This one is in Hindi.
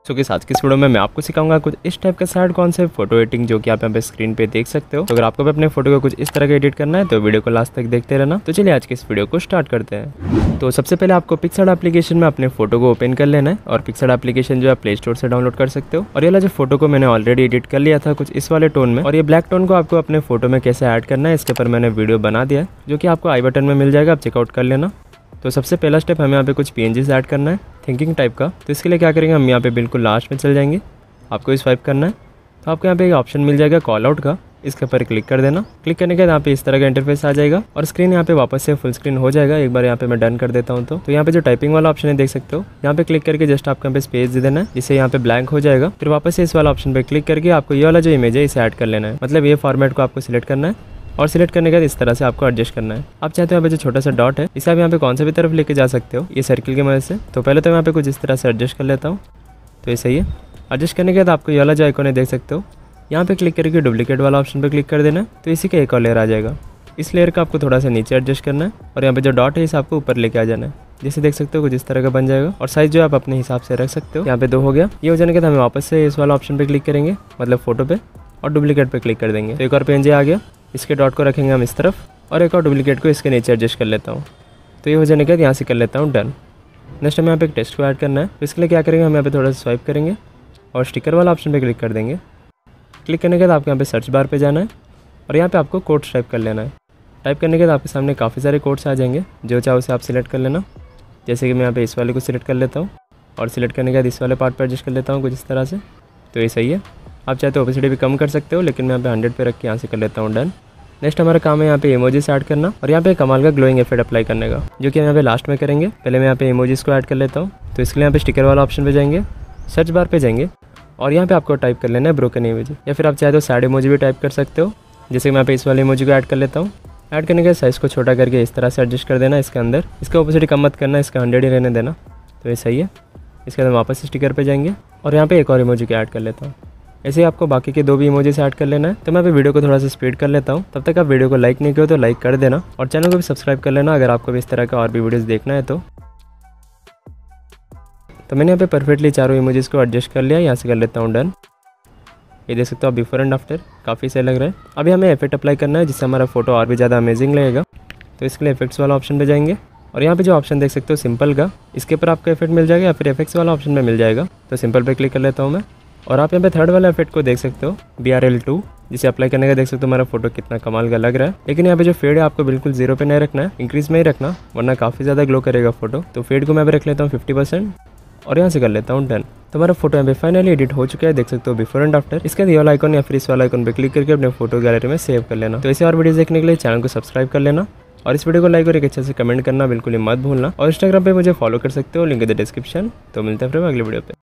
तो कि आज की इस वीडियो में मैं आपको सिखाऊंगा कुछ इस टाइप का साइड कॉन्सेप्ट फोटो एडिटिंग जो कि आप यहाँ पे स्क्रीन पे देख सकते हो। तो अगर आपको भी अपने फोटो को कुछ इस तरह का एडिट करना है तो वीडियो को लास्ट तक देखते रहना। तो चलिए आज के इस वीडियो को स्टार्ट करते हैं। तो सबसे पहले आपको पिक्सआर्ट एप्लीकेशन में अपने फोटो को ओपन कर लेना है और पिक्सआर्ट एप्लीकेशन जो है प्ले स्टोर से डाउनलोड कर सकते हो। और ये वाला जो फोटो को मैंने ऑलरेडी एडिट कर लिया था कुछ इस वाले टोन में, और ये ब्लैक टोन को आपको अपने फोटो में कैसे ऐड करना है इसके ऊपर मैंने वीडियो बना दिया है जो कि आपको आई बटन में मिल जाएगा, आप चेकआउट कर लेना। तो सबसे पहला स्टेप हमें यहाँ पे कुछ PNGs ऐड करना है थिंकिंग टाइप का। तो इसके लिए क्या करेंगे, हम यहाँ पे बिल्कुल लास्ट में चल जाएंगे, आपको स्वाइप करना है। तो आपको यहाँ पे एक ऑप्शन मिल जाएगा कॉल आउट का, इसके ऊपर क्लिक कर देना। क्लिक करने के बाद यहाँ पे इस तरह का इंटरफेस आ जाएगा और स्क्रीन यहाँ पे वापस से फुल स्क्रीन हो जाएगा। एक बार यहाँ पे मैं डन कर देता हूँ। तो यहाँ पे जो टाइपिंग वाला ऑप्शन है देख सकते हो, यहाँ पे क्लिक करके जस्ट आपको यहाँ पे स्पेस दे देना है जिससे यहाँ पे ब्लैंक हो जाएगा। फिर वापस से इस वाला ऑप्शन पे क्लिक करके आपको ये वाला जो इमेज है इसे ऐड कर लेना है, मतलब ये फॉर्मेट को आपको सिलेक्ट करना है और सिलेक्ट करने के बाद इस तरह से आपको एडजस्ट करना है। आप चाहते हो यहाँ पे जो छोटा सा डॉट है इसे आप यहाँ पे कौन से भी तरफ लेके जा सकते हो ये सर्किल की मदद से। तो पहले तो यहाँ पे कुछ इस तरह से एडजस्ट कर लेता हूँ, तो ये सही है। एडजस्ट करने के बाद आपको ये वाला जो आइकॉन है देख सकते हो, यहाँ पे क्लिक करके डुप्लीकेट वाला ऑप्शन पे क्लिक कर देना है। तो इसी का एक और लेयर आ जाएगा, इस लेयर का आपको थोड़ा सा नीचे एडजस्ट करना है और यहाँ पे जो डॉट है इसे आपको ऊपर लेके आ जाना है। जैसे देख सकते हो कुछ इस तरह का बन जाएगा और साइज जो आप अपने हिसाब से रख सकते हो। यहाँ पे 2 हो गया। ये हो जाने के बाद हमें वापस से इस वाला ऑप्शन पे क्लिक करेंगे, मतलब फोटो पे, और डुप्लीकेट पे क्लिक कर देंगे। तो एक और PNG आ गया, इसके डॉट को रखेंगे हम इस तरफ और एक और डुप्लीकेट को इसके नीचे एडजस्ट कर लेता हूँ। तो ये हो जाने के बाद यहाँ से कर लेता हूँ डन। नेक्स्ट हमें यहाँ पे एक टेक्स्ट को ऐड करना है। तो इसके लिए क्या करेंगे, हम यहाँ पे थोड़ा सा स्वाइप करेंगे और स्टिकर वाला ऑप्शन पे क्लिक कर देंगे। क्लिक करने के बाद आपको यहाँ पे सर्च बार पे जाना है और यहाँ पे आपको कोड्स टाइप कर लेना है। टाइप करने के बाद आपके सामने काफ़ी सारे कोड्स आ जाएंगे, जो चाहो उसे आप सिलेक्ट कर लेना। जैसे कि मैं यहाँ पे इस वाले को सिलेक्ट कर लेता हूँ और सिलेक्ट करने के बाद इस वाले पार्ट पर एडजस्ट कर लेता हूँ कुछ इस तरह से। तो ये सही है। आप चाहे तो ओपेसिटी भी कम कर सकते हो, लेकिन मैं यहाँ पे 100 पे रख के यहाँ से कर लेता हूँ डन। नेक्स्ट हमारा काम है यहाँ पे इमोजीज ऐड करना और यहाँ पे कमाल का ग्लोइंग इफेक्ट अप्लाई करने का, जो कि हम यहाँ पे लास्ट में करेंगे। पहले मैं यहाँ पे इमोजीज को ऐड कर लेता हूँ। तो इसके लिए यहाँ पे स्टिकर वाला ऑप्शन पे जाएंगे, सर्च बार पे जाएंगे और यहाँ पे आपको टाइप कर लेना है ब्रोकन इमोजी, या फिर आप चाहे तो सैड इमोजी भी टाइप कर सकते हो। जैसे मैं यहाँ पे इस वाले इमोजी को ऐड कर लेता हूँ। ऐड करने के साइज़ को छोटा करके इस तरह से एडजस्ट कर देना इसके अंदर। इसका ओपेसिटी कम मत करना, इसका 100 ही रहने देना। तो ये सही है। इसके बाद वापस स्टिकर पे जाएंगे और यहाँ पे एक और इमोजी को ऐड कर लेता हूँ। ऐसे ही आपको बाकी के 2 भी इमोजी से ऐड कर लेना है। तो मैं अभी वीडियो को थोड़ा सा स्पीड कर लेता हूँ, तब तक आप वीडियो को लाइक नहीं करो तो लाइक कर देना और चैनल को भी सब्सक्राइब कर लेना अगर आपको भी इस तरह का और भी वीडियोस देखना है। तो मैंने यहाँ पे परफेक्टली चारों इमोजीज को एडजस्ट कर लिया, यहाँ से कर लेता हूँ डन। ये देख सकते हो आप बिफोर एंड आफ्टर काफ़ी सही लग रहा है। अभी हमें इफेक्ट अप्लाई करना है जिससे हमारा फोटो और भी ज़्यादा अमेजिंग लगेगा। तो इसके लिए इफेक्ट्स वाला ऑप्शन पे जाएंगे और यहाँ पे जो ऑप्शन देख सकते हो सिंपल का, इसके ऊपर आपको इफेक्ट मिल जाएगा या फिर इफेक्ट्स वाला ऑप्शन में मिल जाएगा। तो सिंपल पे क्लिक कर लेता हूँ मैं और आप यहाँ पे थर्ड वाला इफेक्ट को देख सकते हो BRL2, जिसे अप्लाई करने का देख सकते हो हमारा फोटो कितना कमाल का लग रहा है। लेकिन यहाँ पे जो फेड है आपको बिल्कुल 0 पे नहीं रखना है, इंक्रीज में ही रखना, वरना काफ़ी ज़्यादा ग्लो करेगा फोटो। तो फेड को मैं भी रख लेता हूँ 50% और यहाँ से कर लेता हूँ डन। तो हमारा फोटो यहाँ पे फाइनली एडिट हो चुका है, देख सकते हो बिफोर एंड आफ्टर। इसके बाद ये वाला आइकन या फिर इस वाला आइकन पे क्लिक करके अपने फोटो गैलरी में सेव कर लेना। तो ऐसे और वीडियोस देखने के लिए चैनल को सब्सक्राइब कर लेना और इस वीडियो को लाइक और एक अच्छे से कमेंट करना बिल्कुल ही मत भूलना। और इंस्टाग्राम पे मुझे फॉलो कर सकते हो, लिंक है डिस्क्रिप्शन। तो मिलते हैं फिर अगले वीडियो पे।